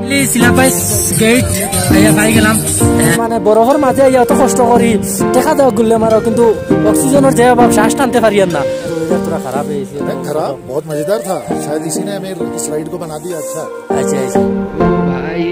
সিলাপাইস gate পাই গেলাম মানে বরফের মাঝে এত কষ্ট করি দেখা দেওয়া গুললে মারো কিন্তু অক্সিজেনের যে অভাব শ্বাস টানতে পারি না थोड़ा खराब है इसी खराब बहुत मजेदार था शायद इसी ने हमें इस राइड को बना दिया अच्छा अच्छा भाई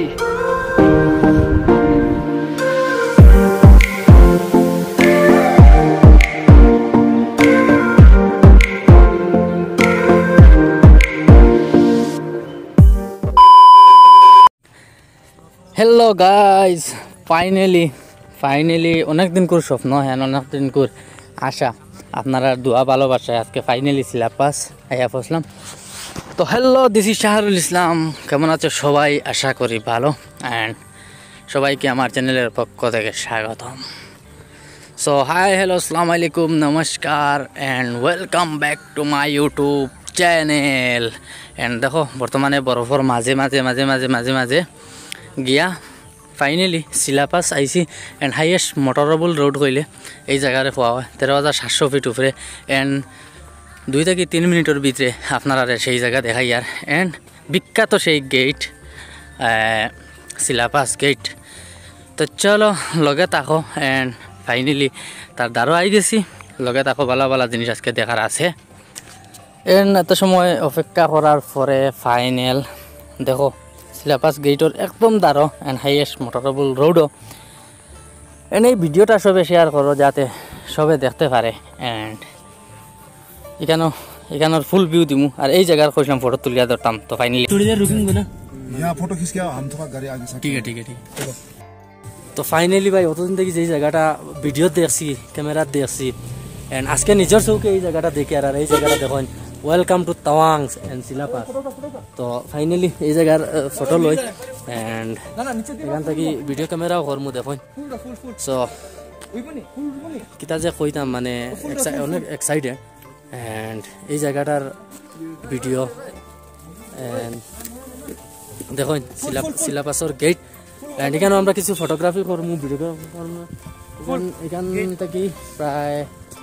हेलो गाइस फाइनली अनेक दिन कर स्वप्न है अनेक दिन कर आशा আপনারা দোয়া ভালোবাসায় আজকে ফাইনালি সিলাপাস আইয়া পৌঁছলাম। তো hello this is Shahrul Islam, কেমন আছো সবাই? আশা করি ভালো অ্যান্ড সবাইকে আমার চ্যানেলের পক্ষ থেকে স্বাগতম। সো হাই হ্যালো আসসালামু আলাইকুম নমস্কার and welcome back to my YouTube channel. অ্যান্ড দেখো বর্তমানে বরফের মাঝে মাঝে মাঝে মাঝে মাঝে মাঝে গিয়া ফাইনালি সিলাপাস আইসি এন্ড হাইয়েস্ট মোটরেবল রোড কইলে এই জায়গায় পাওয়া হয় 13,700 ফিট উপরে এন্ড 2 থেকে 3 মিনিটের ভিতরে আপনারা সেই জায়গা দেখাই আর এন্ড বিখ্যাত সেই গেট সিলাপাস গেট। তো চলো লগে থাকো এন্ড ফাইনালি তার দ্বারও আই গেছি, লগে থাকো ভালো ভালো জিনিস আজকে দেখার আছে। এন্ড এত সময় অপেক্ষা করার পরে ফাইনাল দেখো সিলাপাস গেটর একদম দাঁড়ো অ্যান্ড হাইয়েস্ট মোটরেবল রোডও। এন্ড এই ভিডিওটা সবে শেয়ার করো যাতে সবে দেখতে পারে অ্যান্ড এখানোর ফুল ভিউ দিমু আর এই জায়গার কইলাম ফটো তুলিয়া ধরতাম। তো ফাইনালি फोटो खींच के हम थोड़ा गाड़ी आगे ठीक है তো ফাইনালি ভাই অতদিন থেকে যেই জায়গাটা ভিডিও দেখছি ক্যামেরা দেখছি এন্ড আজকে নিজের চৌকে এই জায়গাটা দেখে আর এই জায়গাটা দেখুন welcome to Tawang and Sela Pass. তো ফাইনালি এই জায়গার ফটো লই এন্ড এখান থেকে ভিডিও ক্যামেরাও করমু দেখুন। সো কিতা যে কইতাম মানে অনেক এক্সাইটেড এন্ড এই জায়গাটার ভিডিও এন্ড দেখুন সিলাপাসর গেট এন্ড এখানে আমরা কিছু ফটোগ্রাফি করমু ভিডিও করমু। এখান থেকে প্রায়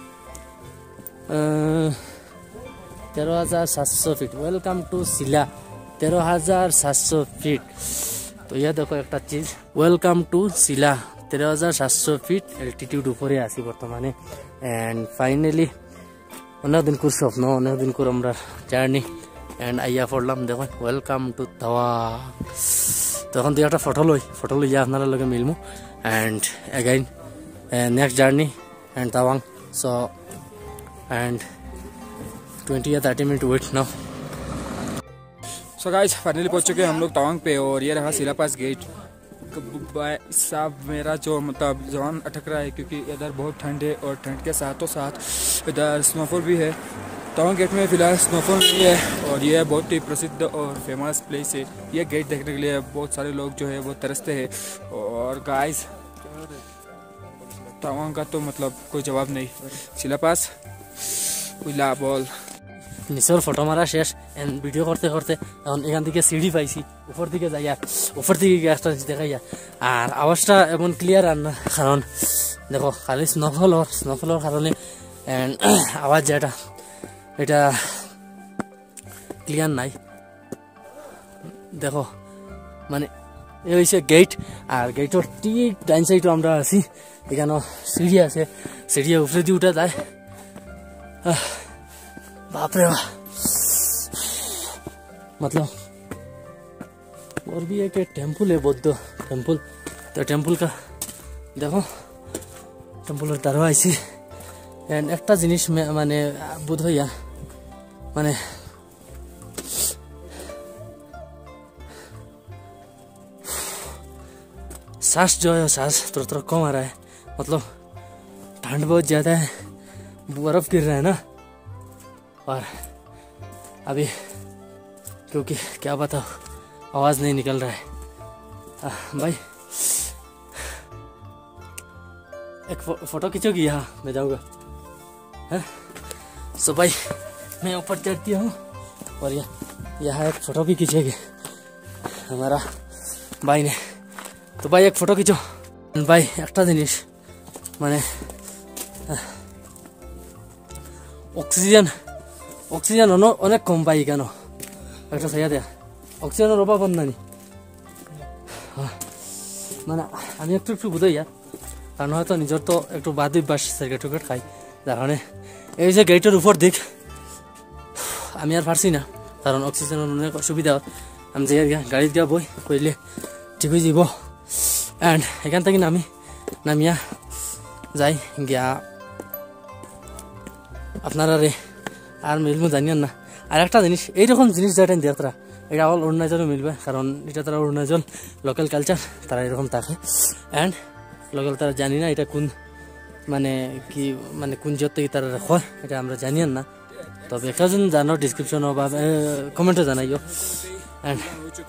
13,700 feet welcome to Sela 13,700 feet. তো ইয়া দেখো একটা চিজ welcome to Sela 13,700 feet altitude উপরে আছি বর্তমানে এন্ড ফাইনালি অনেকদিন করে স্বপ্ন অনেকদিন করে আমরা জার্নি এন্ড আইয়া পড়লাম দেখুন ওয়েলকাম টু তাওয়া। তখন তুই একটা ফটো লইয়া আপনার লগে মিলমু and again next journey and Tawang. So and 20 या 30 minute wait now. So guys finally पहुंच चुके हैं हम लोग तवांग पे और ये रहा सिलापास गेट। साहब मेरा जो मतलब जवान अटक रहा है क्योंकि इधर बहुत ठंड है और ठंड के साथों साथ इधर स्नोफॉल भी है। तवांग गेट में फिलहाल स्नोफॉल नहीं है और ये बहुत ही प्रसिद्ध और फेमस प्लेस है। ये गेट देखने के लिए बहुत सारे लोग जो है वो तरसते हैं। और गाइस तवांग का तो मतलब कोई जवाब नहीं, सिलापास উইলা বল নিচের ফটো মারা শেষ এন্ড ভিডিও করতে করতে এখন এখান থেকে সিঁড়ি পাইছি উপর দিকে যাইয়া উপর থেকে গ্যাসটা দেখাইয়া আর আওয়াজটা এমন ক্লিয়ার আর না কারণ দেখো খালি স্নোফলের কারণে এন্ড আওয়াজ যেটা এটা ক্লিয়ার নাই। দেখো মানে এই হয়েছে গেট আর গেটের ঠিক ডাইন সাইডও আমরা আছি, এখানে সিঁড়ি আছে, সিঁড়ি উপরে দিয়ে উঠা যায়। बाप रे वाह, मतलब और भी एक टेम्पल है बौद्ध टेम्पल। तो टेम्पल का देखो टेम्पल तारो आईसी एंड एक जिनिस माने बोध हइया माने सांस जो है सांस थोड़ा कम आ रहा है, मतलब ठंड बहुत ज़्यादा है, बर्फ गिर रहा है ना। और अभी क्योंकि क्या बताओ आवाज़ नहीं निकल रहा है। भाई एक फोटो खींचोगी? यहाँ मैं जाऊँगा है। सो भाई मैं ऊपर चढ़ती हूँ और यहाँ एक फ़ोटो भी खींचेगी हमारा भाई ने। तो भाई एक फ़ोटो खींचो भाई। एक जिनिस माने অক্সিজেন অনেক কম পাই কেন একটা সাইয়া দেয়া অক্সিজেনের অভাব নানি মানে আমি একটু একটু বুঝাই ইয়ার, কারণ হয়তো নিজের তো একটু বাদ অভ্যাস সিগারেট টিগারেট খাই, যার কারণে এই যে গেটের উপর দিক আমি আর পারছি না, কারণ অক্সিজেনের অনেক অসুবিধা। আমি যে গাড়িতে গিয়া বই কইলে ঠিক হয়ে যাব। অ্যান্ড এখান থেকে নামিয়া যাই গিয়া আপনারা রে আর মিলবো জানিয়েন না। আর একটা জিনিস, এইরকম জিনিস যেটা দেয় তারা, এটা অল অরুণাচলও মিলবে, কারণ এটা তারা অরুণাচল লোকাল কালচার, তারা এরকম থাকে। অ্যান্ড লোকাল তারা জানি না এটা কোন মানে কি মানে কোন জাত থেকে তারা হয়, এটা আমরা জানিয়েন না। তবে একজন জানো ডিসক্রিপশনও বা কমেন্টও জানাইও। And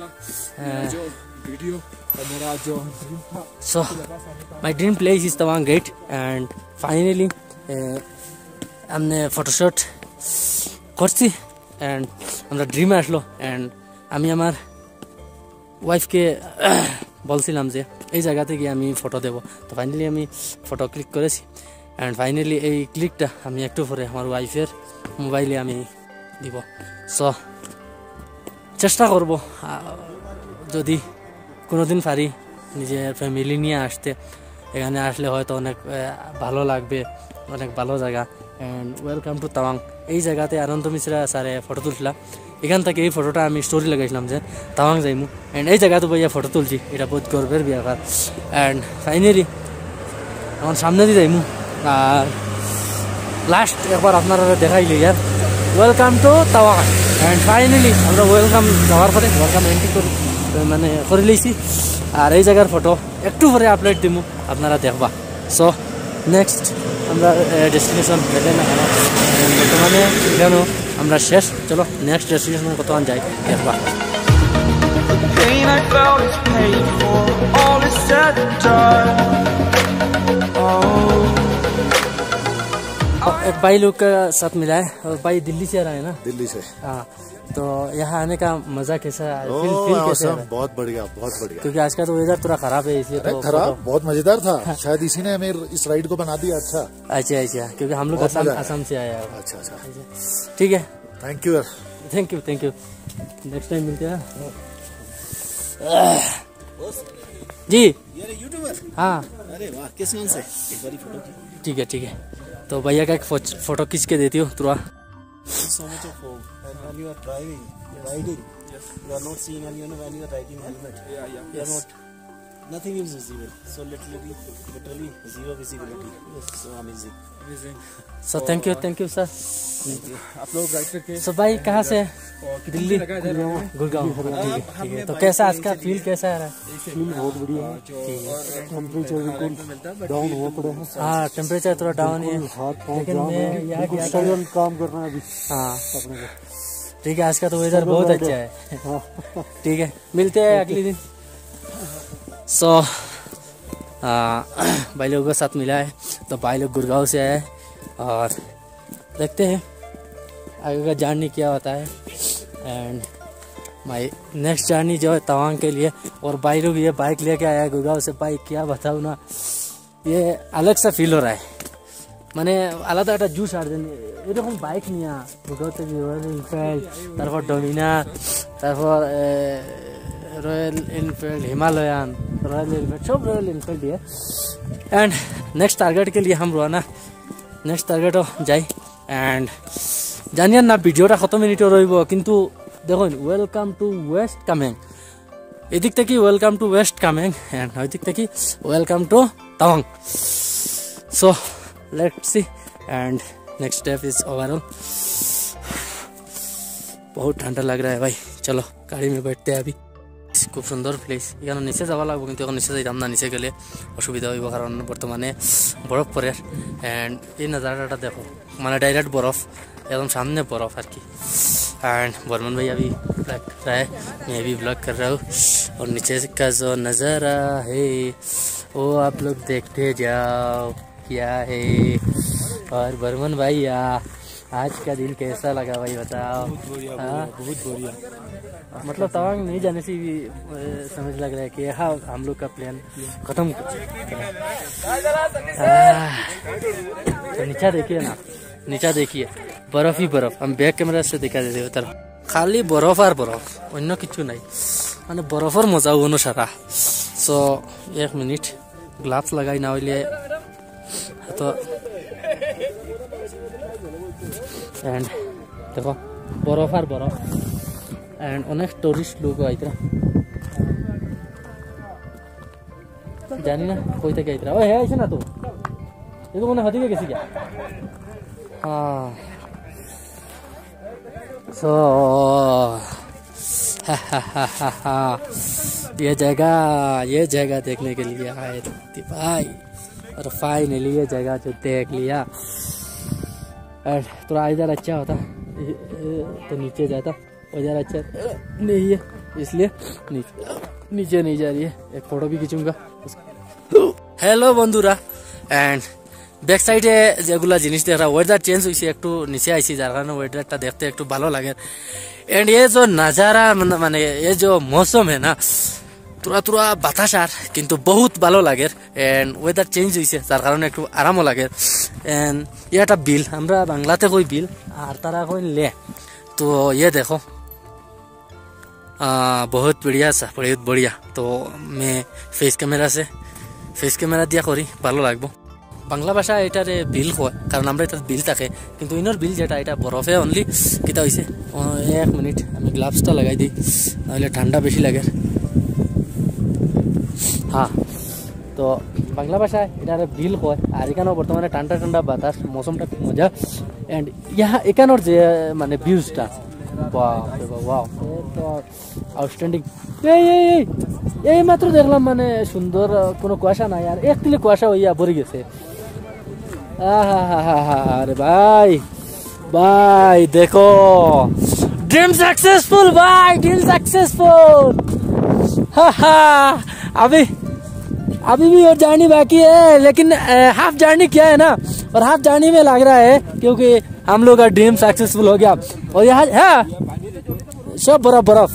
so my dream place is Tawang Gate, and finally हमने फोटोशूट করছি and আমরা ড্রিমে আসলো। অ্যান্ড আমি আমার ওয়াইফকে বলছিলাম যে এই জায়গাতে গিয়ে আমি ফটো দেব, তো ফাইনালি আমি ফটো ক্লিক করেছি। অ্যান্ড ফাইনালি এই ক্লিকটা আমি একটু পরে আমার ওয়াইফের মোবাইলে আমি দিব। সো চেষ্টা করব যদি কোনোদিন পারি নিজের ফ্যামিলি নিয়ে আসতে, এখানে আসলে হয়তো অনেক ভালো লাগবে, অনেক ভালো জায়গা। And welcome to Tawang. এই জায়গাতে আনন্দ মিশ্রা স্যারে ফটো তুলছিলাম, এখান থেকে এই ফটোটা আমি স্টোরি লাগাইছিলাম যে তাওয়াং যাইমু। অ্যান্ড এই জায়গাতে বইয়া ফটো তুলছি, এটা বহুত গর্বের ব্যাপার। অ্যান্ড ফাইনালি আমার সামনে দিয়ে যাইমু। আর লাস্ট একবার আপনারা দেখাইলি ইয়ার welcome to Tawang. And finally আমরা ওয়েলকাম যাওয়ার পরে ওয়েলকাম এন্ট্রি করি মানে করে লইছি। আর এই জায়গার ফটো একটু পরে আপলোড দিমু, আপনারা দেখবা। সো নেক্সট আমরা ডেস্টিনেশন দেখে না কেন বর্তমানে কেন আমরা শেষ, চলো নেক্সট ডেস্টিনেশন কতক্ষণ যাই দেখবা। Pain I felt is paid for, all is said and done. एक भाई लोग का साथ मिला है, और भाई दिल्ली से आ रहा है ना? दिल्ली से। हाँ, तो यहाँ आने का मजा कैसा है? फील कैसे है? बहुत बढ़िया, बहुत बढ़िया। क्योंकि आज का तो वेदर थोड़ा खराब है, इसलिए तो खराब बहुत मजेदार था। शायद इसी ने हमें इस राइड को बना दिया। अच्छा अच्छा, क्योंकि हम लोग असम से आया है। अच्छा अच्छा, ठीक है, थैंक यू यार। Thank you. नेक्स्ट टाइम मिलते हैं जी। यूट्यूबर? हाँ, अरे वाह, किस नाम से? एक बारी फोटो की। ठीक है। तो भैया का एक फोटो खींच के देती हूँ तुरा। So much of hope. And when you are riding, you are not seeing, and when you are riding helmet, you are not. Nothing is visible. So literally zero visibility. So amazing. So thank you sir. आप लोग ride करके So भाई कहाँ से? दिल्ली, गुड़गांव। गुड़गांव। ठीक है, तो कैसा आज का फील कैसा आ रहा है? फील बहुत बढ़िया है। टेम्परेचर बिल्कुल डाउन हुआ पड़ा है। हाँ, टेम्परेचर थोड़ा डाउन है, लेकिन मैं यहाँ गया था। काम कर रहे हैं अभी। हाँ ठीक है, आज का तो वेदर बहुत अच्छा है। ठीक है, मिलते हैं अगले दिन। सो भाई लोगों के साथ मिला है, तो भाई लोग गुड़गांव से आए हैं, और देखते हैं आगे का जर्नी क्या होता है। एंड माई नेक्स्ट जर्नी जो है तवांग के लिए। और भाई लोग ये बाइक लेके आया है गुड़गांव से। बाइक क्या बताऊँ ना, ये अलग सा फील हो रहा है, মানে আলাদা একটা জুস আর দেন এরকম বাইক নিয়ে গুড়গাঁও থেকে রয়্যাল এনফিল্ড, তারপর ডমিনার, তারপর Royal Enfield, Himalayan, Royal Enfield, सब रॉयल एनफील्ड है। एंड नेक्स्ट टारगेट के लिए हम रोना नेक्स्ट टारगेट যাই। एंड জানিয়েন না ভিডিওটা কত মিনিট রইব, কিন্তু দেখুন ওয়েলকাম টু ওয়েস্ট কামেং, এদিক থেকে welcome to west Kameng, and ওই দিক থেকে welcome to Tawang. So let's see and next step is overall. बहुत ठंडा लग रहा है भाई, चलो गाड़ी में बैठते हैं अभी। खूब सुंदर प्लेस, এখানে নিচে যাওয়া লাগবে, কিন্তু এখন নিচে যাইতাম না, নিচে গেলে অসুবিধা হইব, কারণ বর্তমানে বরফ পড়ে। এন্ড এই नज़ाराটা देखो, মানে डायरेक्ट बर्फ, एकदम सामने बर्फ আর কি। एंड बर्मन भाई अभी ब्लॉग कर रहा है, मैं भी ब्लॉग कर रहा हूँ, और नीचे का जो नज़ारा है वो आप लोग देखते जाओ क्या है। और बर्मन भाई आज का दिन कैसा लगा भाई बताओ? बहुत बढ़िया। मतलब तवांग नहीं जाने से भी समझ लग रहा है कि हाँ हम लोग का प्लान खत्म। तो नीचा देखिए ना, नीचा देखिए बर्फ ही बर्फ। हम बैक कैमरा से दिखा देते उधर खाली बर्फ और बर्फ, अन्य किच्छु नहीं, মানে বরফের মজা অনু সারা। सो 1 मिनट ग्लाभ्स लगाई ना হইলে তো एंड देखो बरफ और बरफ एंड अनेक टूरिस्ट लोग आइतरा जानी ना कोई तक आइतरा ओए है ऐसे ना तो ये तो मैंने हदी के किसी क्या हाँ सो ये जगह देखने के लिए आए थे भाई और फाइनली ये जगह जो देख लिया और थोड़ा इधर अच्छा होता तो नीचे जाता उधर अच्छा नहीं है इसलिए नीचे नहीं जा रही है एक फोटो भी खींचूंगा हेलो बंधुरा एंड बैक साइडे जेगुला जिनिस देख रहा वेदार चेंज हुई एकटू नीचे आईसी जार कारण वेदारटा देखते एकटू भालो लागे एंड ये जो नजारा माने ये जो मौसम है ना तुरा तुरा बातास आर किन्तु बहुत भालो लागे एंड वेदार चेंज हुई जार कारण एकटू आरामो लागे एंड ये एक बिल हमरा बांग्लाते कोई बिल और तारा कोई ले तो ये देखो बहुत बढ़िया सा बहुत बढ़िया तो मैं फेस कैमेरा दिया करी भालो लागबो बांग्ला भाषा एटारे बिल कय कारण আমরা এটা বিল থাকে কিন্তু ইনর বিল যেটা এটা বরফে অনলি কিটা হইছে 1 মিনিট আমি গ্লাভসটা লাগাই দেই নাহলে ঠান্ডা বেশি লাগে হ্যাঁ তো বাংলা ভাষায় এটারে বিল কয় আর এখানে বর্তমানে ঠান্ডা ঠান্ডা বাতাস মৌসুমটা খুব মজা এন্ড ইহা এখানোর যে মানে ভিউজটা ওয়াও তো আউটস্ট্যান্ডিং এই মাত্র দেখলাম মানে সুন্দর কোনো কুয়াশা নাই আর একটুলে কুয়াশা হইয়া ভরে গেছে अरे भाई देखो ड्रीम सक्सेसफुल भाई ड्रीम सक्सेसफुल अभी भी और जर्नी बाकी है लेकिन हाफ जर्नी क्या है ना और हाफ जर्नी में लग रहा है क्योंकि हम लोग का ड्रीम सक्सेसफुल हो गया और यहाँ है सब बरफ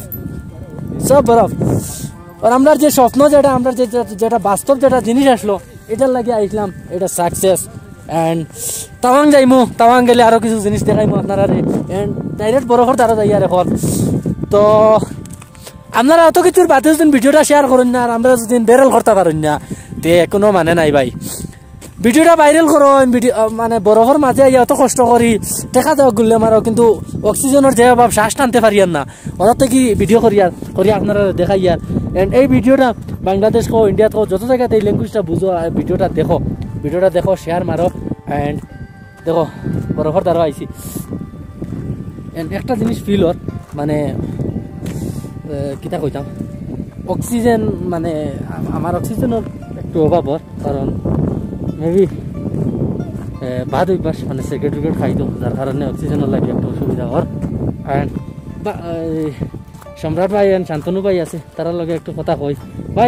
और আমরা যে স্বপ্ন যেটা আমরা যেটা বাস্তব যেটা জিনিস আসলো এটার লাগি আইছিলাম এটা সাকসেস এন্ড তাওয়াং যাইমু তাওয়াং গেলে আরো কিছু জিনিস দেখাইমু আপনারা এন্ড ডাইরেক্ট বরফর দ্বারা যাইয়া রেকর্ড তো আপনারা অত কিছুর বাদে যদি ভিডিওটা শেয়ার করুন না আর আমরা যদি ভাইরাল করতে পারুন না তে কোনো মানে নাই ভাই ভিডিওটা ভাইরাল করুন ভিডিও মানে বরফের মাঝে এত কষ্ট করি দেখা যাও গুল্লে মারো কিন্তু অক্সিজেনের যে অভাব শ্বাস টানতে পারি না ওরা থেকে ভিডিও করি আপনারা দেখাই আর এন্ড এই ভিডিওটা বাংলাদেশ কো ইন্ডিয়া কো যত জায়গাতে এই ল্যাঙ্গুয়েজটা বুঝো ভিডিওটা দেখো শেয়ার মারো এন্ড দেখো বরফের দ্বারা আইছি এন্ড একটা জিনিস ফিল ওর মানে কিতা কইতাম অক্সিজেন মানে আমার অক্সিজেনের একটু অভাব ওর কারণ মেবি বাদ অভ্যাস মানে সিগারেট খাইতো যার কারণে অক্সিজেনের লাগে একটু অসুবিধা ওর এন্ড সম্রাট ভাই এন্ড শান্তনু ভাই আছে তার লগে একটু কথা কই ভাই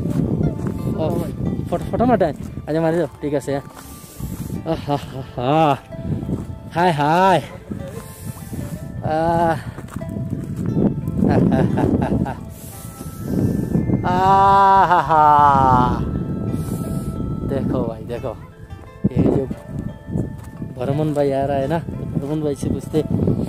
ফটো মাটাই আজ মারি দাও ঠিক আছে হাই देखो भाई देखो ये जो बर्मन भाई आ रहा है ना बर्मन भाई से पूछते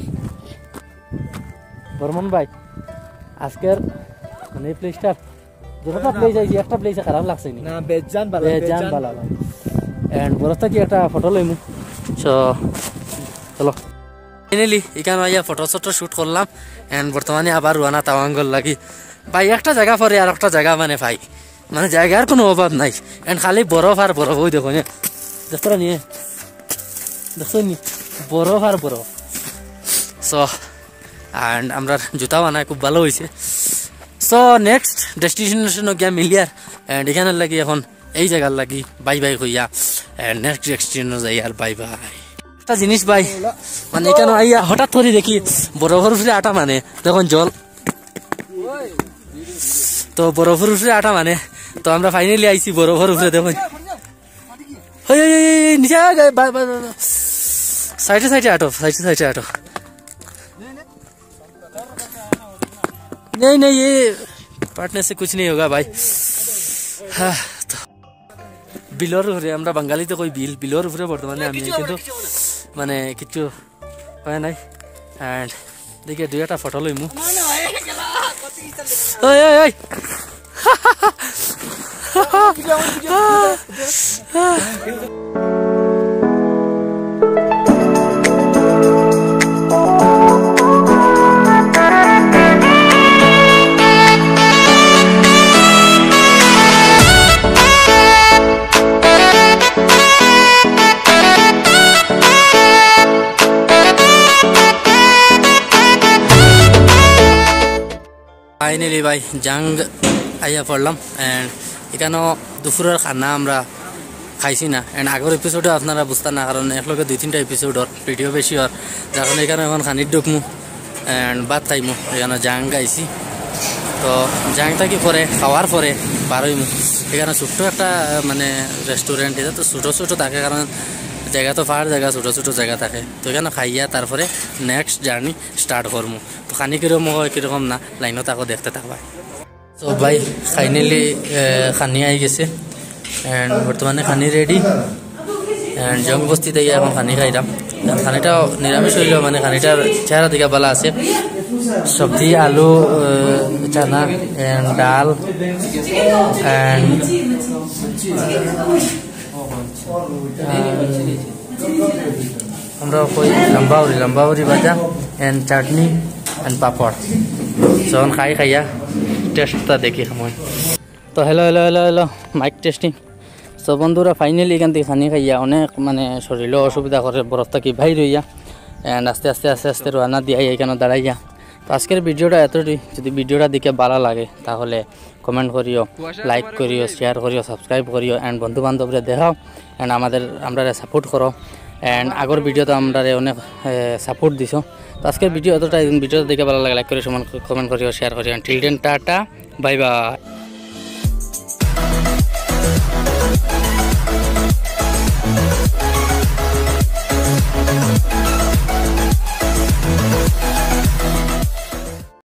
बर्मन भाई आजकल মানে প্লেসটা যেটা প্লেস আছে একটা প্লেসে খারাপ লাগছে না বেজান ভালো ভাই এন্ড বরফটা কি একটা ফটো লইমু সো চলো ফাইনালি এখানে আইয়া ফটো শুট করলাম এন্ড বর্তমানে আবার রওনা তাওয়াঙ্গল লাগি ভাই একটা জায়গা পরে আর একটা জায়গা মানে ভাই মানে জায়গার কোনো অভাব নাই এন্ড খালি বরফ আর বরফ ওই দেখো দেখো নিয়ে দেখো নি বরফ আর বরফ সো এন্ড আমরা জুতা বানায় খুব ভালো হয়েছে সো নেক্সট ডেস্টিনেশন গিয়া মিলিয়ার এন্ড এখানে লাগি এখন এই জায়গার লাগি বাই কইয়া এন্ড নেক্সট ডেস্টিনেশন যাই আর বাই একটা জিনিস ভাই মানে এখানে আইয়া হঠাৎ করে দেখি বরফের উপরে আটা মানে তখন জল তো বরফের উপরে আটা মানে তো আমরা ফাইনালি আইছি বরফের উপরে দেখুন নিচে সাইডে আটো नहीं ये पार्टनर से कुछ नहीं होगा भाई हाँ तो बिलोर उपरे আমরা বাঙালিতে কই বিলোর উপরে বর্তমানে আমি কিন্তু মানে কিছু হয় নাই এন্ড দেখে দুইটা ফটো লইমু ওই ফাইনালি ভাই জাং আইয়া পড়লাম অ্যান্ড এখানেও দুপুরের খানা আমরা খাইছি না অ্যান্ড আগের এপিসোডে আপনারা বুঝতেন না কারণ একলগে 2-3টা এপিসোডর ভিডিও বেশি হওয়ার যার কারণে এখানে এখন খানির ঢুকমু অ্যান্ড ভাত খাইমু এখানে জাং গাইছি তো জাংটা কি পরে খাওয়ার পরে বারোইমু এখানে ছোট্ট একটা মানে রেস্টুরেন্ট এটা তো ছোটো ছোটো থাকে কারণ জায়গা তো পাহাড় জায়গা ছোটো ছোটো জায়গা থাকে তো এখানে খাইয়া তারপরে নেক্সট জার্নি স্টার্ট করবো তো খানি কীরকম হয় কীরকম না লাইনও তাকে দেখতে থাকবা তো ভাই ফাইনালি খানি আই গেছে অ্যান্ড বর্তমানে খানি রেডি অ্যান্ড জং বস্তিতে গিয়ে এখন খানি খাইলাম খানিটাও নিরামিষ হইলেও মানে খানিটার চেহারা দিকে ভালো আছে সবজি আলু চানা অ্যান্ড ডাল অ্যান্ড আমরা কই লম্বাউরি ভাজা অ্যান্ড চাটনি অ্যান্ড পাপড় যখন খাইয়া টেস্টটা দেখি সময় তো হ্যালো মাইক টেস্টিং তো বন্ধুরা ফাইনালি এখান থেকে খানি খাইয়া অনেক মানে শরীরও অসুবিধা করে বরফ থাকি বাইর হইয়া অ্যান্ড আস্তে আস্তে রান্না দিয়ে এখানে দাঁড়াইয়া তো আজকের ভিডিওটা এতটাই যদি ভিডিওটা দেখে ভালো লাগে তাহলে কমেন্ট করিও লাইক করিও শেয়ার করিও সাবস্ক্রাইব করিও অ্যান্ড বন্ধু বান্ধবরা দেখাও অ্যান্ড আমরা সাপোর্ট করো অ্যান্ড আগের ভিডিওতে আমরা অনেক সাপোর্ট দিছো তো আজকের ভিডিও এতটাই ভিডিওটা দেখে ভালো লাগে লাইক করিও কমেন্ট করিও শেয়ার করিও till then tata bye by.